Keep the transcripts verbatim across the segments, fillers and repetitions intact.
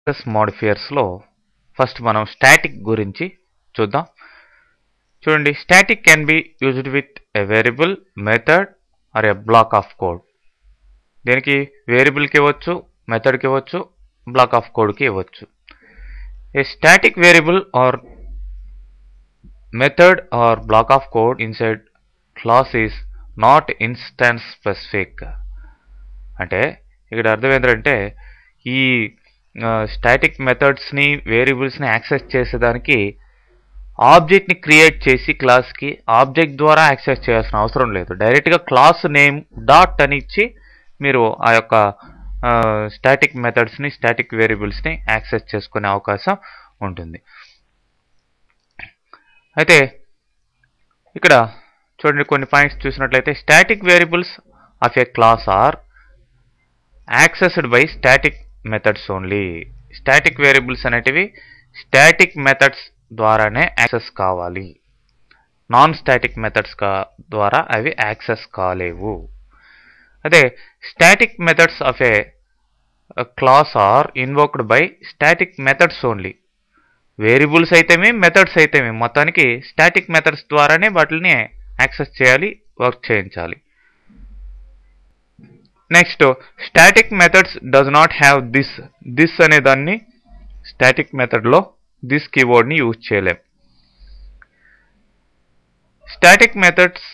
Modifiers లో first మనం static గురించి చూద్దాం. చూడండి, static can be used with a variable, method or a block of code. దీనికి వేరియబుల్కి ఇవ్వచ్చు, మెథడ్కి ఇవ్వచ్చు, బ్లాక్ ఆఫ్ కోడ్కి ఇవ్వచ్చు. A static variable or method or block of code inside class is not instance specific. అంటే ఇక్కడ అర్థం ఏంటంటే ఈ స్టాటిక్ మెథడ్స్ని వేరియబుల్స్ని యాక్సెస్ చేసేదానికి ఆబ్జెక్ట్ని క్రియేట్ చేసి క్లాస్కి ఆబ్జెక్ట్ ద్వారా యాక్సెస్ చేయాల్సిన అవసరం లేదు. డైరెక్ట్గా క్లాస్ నేమ్ డాట్ అని ఇచ్చి మీరు ఆ యొక్క స్టాటిక్ మెథడ్స్ని స్టాటిక్ వేరియబుల్స్ని యాక్సెస్ చేసుకునే అవకాశం ఉంటుంది. అయితే ఇక్కడ చూడండి, కొన్ని పాయింట్స్ చూసినట్లయితే static variables of a class are accessed by static methods only. Static variables అనేటివి స్టాటిక్ మెథడ్స్ ద్వారానే యాక్సెస్ కావాలి, నాన్ స్టాటిక్ మెథడ్స్ ద్వారా అవి యాక్సెస్ కాలేవు. అదే static methods of a class are invoked by static methods only. Variables అయితేమి methods అయితేమి మొత్తానికి స్టాటిక్ మెథడ్స్ ద్వారానే వాటిని యాక్సెస్ చేయాలి, వర్క్ చేయించాలి. Next, static methods does not have this. This అనే దాన్ని స్టాటిక్ మెథడ్లో దిస్ కీవర్డ్ని యూజ్ చేయలేం. Static methods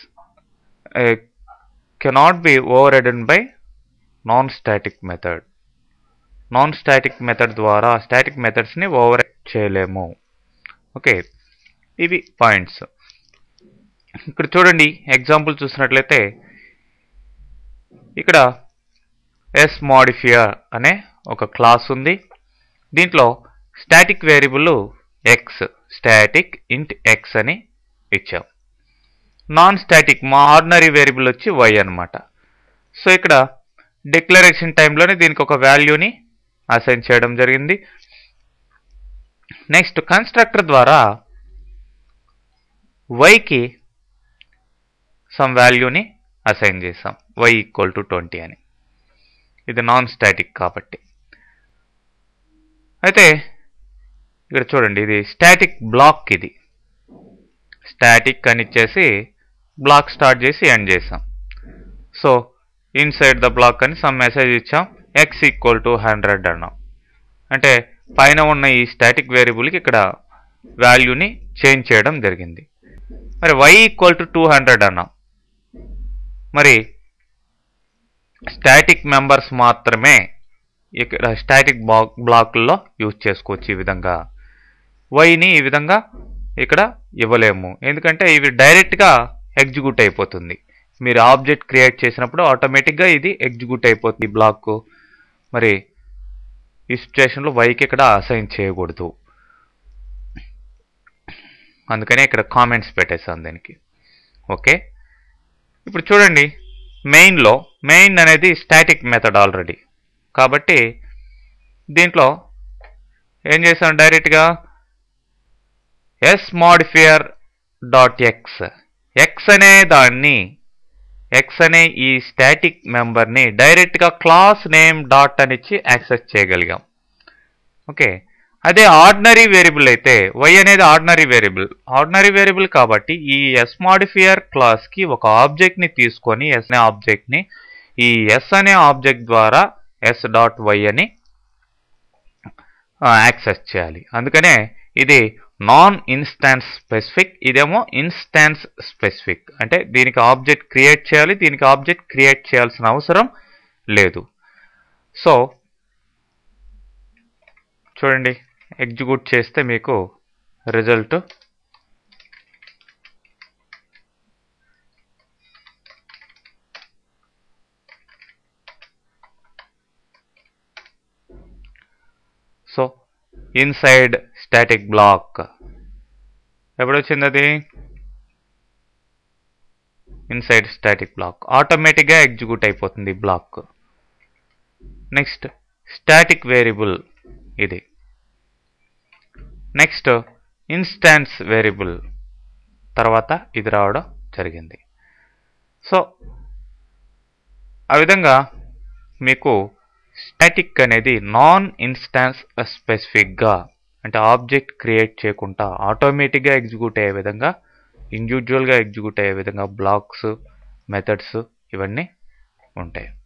cannot be overridden by non static method. Non static method ద్వారా స్టాటిక్ మెథడ్స్ని ఓవర్ చేయలేము. ఓకే, ఇవి పాయింట్స్. ఇక్కడ చూడండి, ఎగ్జాంపుల్ చూసినట్లయితే ఇక్కడ ఎస్ మోడిఫైయర్ అనే ఒక క్లాస్ ఉంది. దీంట్లో static variable x, static int x అని ఇచ్చాం. నాన్ స్టాటిక్ మా ఆర్డినరీ వేరియబుల్ వచ్చి వై అనమాట. సో ఇక్కడ డిక్లరేషన్ టైంలోనే దీనికి ఒక వాల్యూని అసైన్ చేయడం జరిగింది. నెక్స్ట్, కన్స్ట్రక్టర్ ద్వారా వైకి సమ్ వాల్యూని అసైన్ చేసాం, వై ఈక్వల్ టు ట్వంటీ అని. ఇది నాన్ స్టాటిక్ కాబట్టి. అయితే ఇక్కడ చూడండి, ఇది స్టాటిక్ బ్లాక్. ఇది స్టాటిక్ అని ఇచ్చేసి బ్లాక్ స్టార్ట్ చేసి ఎండ్ చేసాం. సో ఇన్సైడ్ ద బ్లాక్ అని సమ్ మెసేజ్ ఇచ్చాం, ఎక్స్ ఈక్వల్ టు హండ్రెడ్ అన్నాం. అంటే పైన ఉన్న ఈ స్టాటిక్ వేరియబుల్కి ఇక్కడ వాల్యూని చేంజ్ చేయడం జరిగింది. మరి y equal to two hundred అన్నాం. మరి స్టాటిక్ మెంబర్స్ మాత్రమే ఇక్కడ స్టాటిక్ బ్లాక్ బ్లాక్లో యూజ్ చేసుకోవచ్చు. ఈ విధంగా వైని ఈ విధంగా ఇక్కడ ఇవ్వలేము, ఎందుకంటే ఇవి డైరెక్ట్గా ఎగ్జిక్యూట్ అయిపోతుంది. మీరు ఆబ్జెక్ట్ క్రియేట్ చేసినప్పుడు ఆటోమేటిక్గా ఇది ఎగ్జిక్యూట్ అయిపోతుంది బ్లాక్. మరి ఈ సిచ్యువేషన్లో వైకి ఇక్కడ అసైన్ చేయకూడదు, అందుకనే ఇక్కడ కామెంట్స్ పెట్టేసాను దీనికి. ఓకే, ఇప్పుడు చూడండి, మెయిన్లో మెయిన్ అనేది స్టాటిక్ మెథడ్ ఆల్రెడీ కాబట్టి దీంట్లో ఏం చేసాం, డైరెక్ట్గా s modifier dot x, x అనే దాన్ని ఎక్స్ అనే ఈ స్టాటిక్ మెంబర్ని డైరెక్ట్గా క్లాస్ నేమ్ డాట్ అని ఇచ్చి యాక్సెస్ చేయగలిగాం. ఓకే, అదే ఆర్డినరీ వేరియబుల్ అయితే వై అనేది ఆర్డినరీ వేరియబుల్. ఆర్డినరీ వేరియబుల్ కాబట్టి ఈ ఎస్ మోడిఫైయర్ క్లాస్కి ఒక ఆబ్జెక్ట్ని తీసుకొని ఎస్ అనే ఆబ్జెక్ట్ని ఈ ఎస్ అనే ఆబ్జెక్ట్ ద్వారా ఎస్ డాట్ వై అని యాక్సెస్ చేయాలి. అందుకనే ఇది నాన్ ఇన్స్టాన్స్ స్పెసిఫిక్, ఇదేమో ఇన్స్టాన్స్ స్పెసిఫిక్. అంటే దీనికి ఆబ్జెక్ట్ క్రియేట్ చేయాలి, దీనికి ఆబ్జెక్ట్ క్రియేట్ చేయాల్సిన అవసరం లేదు. సో చూడండి, ఎగ్జిక్యూట్ చేస్తే మీకు result so inside static block ఎప్పుడు వచ్చింది, అది ఇన్సైడ్ స్టాటిక్ బ్లాక్ ఆటోమేటిక్గా ఎగ్జిక్యూట్ అయిపోతుంది బ్లాక్. నెక్స్ట్, స్టాటిక్ వేరియబుల్ ఇది. నెక్స్ట్, ఇన్స్టాన్స్ వేరియబుల్ తర్వాత ఇది రావడం జరిగింది. సో ఆ విధంగా మీకు స్టాటిక్ అనేది నాన్ ఇన్స్టాన్స్ స్పెసిఫిక్గా, అంటే ఆబ్జెక్ట్ క్రియేట్ చేయకుండా ఆటోమేటిక్గా ఎగ్జిక్యూట్ అయ్యే విధంగా, ఇండివిజువల్గా ఎగ్జిక్యూట్ అయ్యే విధంగా బ్లాక్స్, మెథడ్స్ ఇవన్నీ ఉంటాయి.